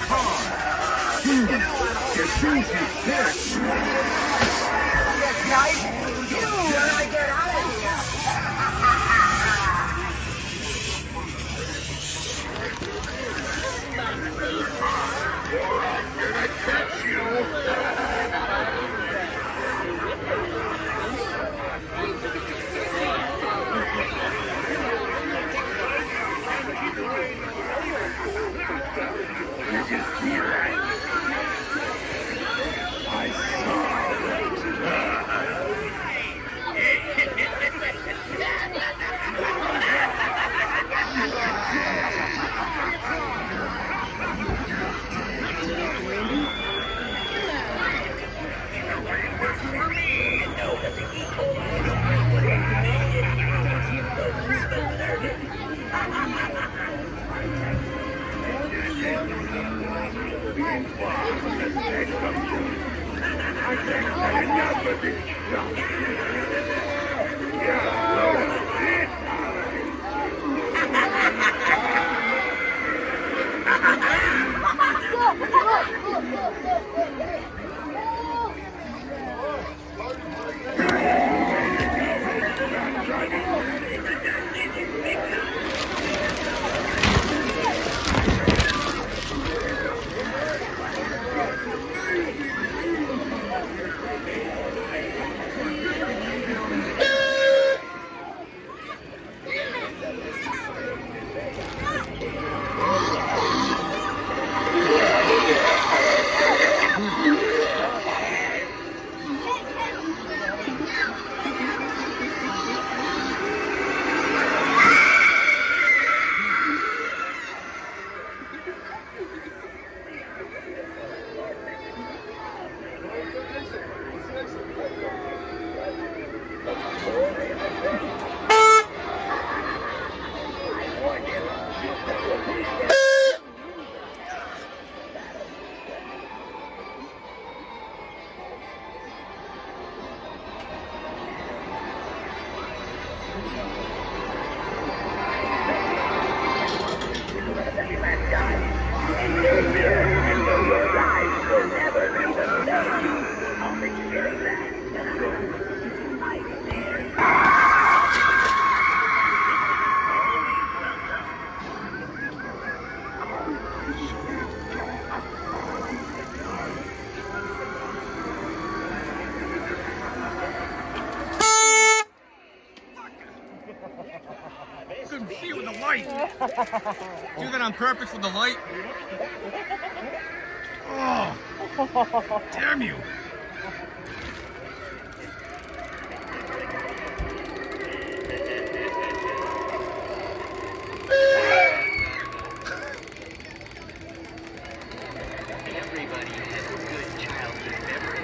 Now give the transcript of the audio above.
car. Your shoes are fit. That's nice. You, when I get out of here. Did I catch you? Did you see that? I Couldn't see with the light. Do that on purpose with the light. Oh, damn you. Everybody has a good childhood memory.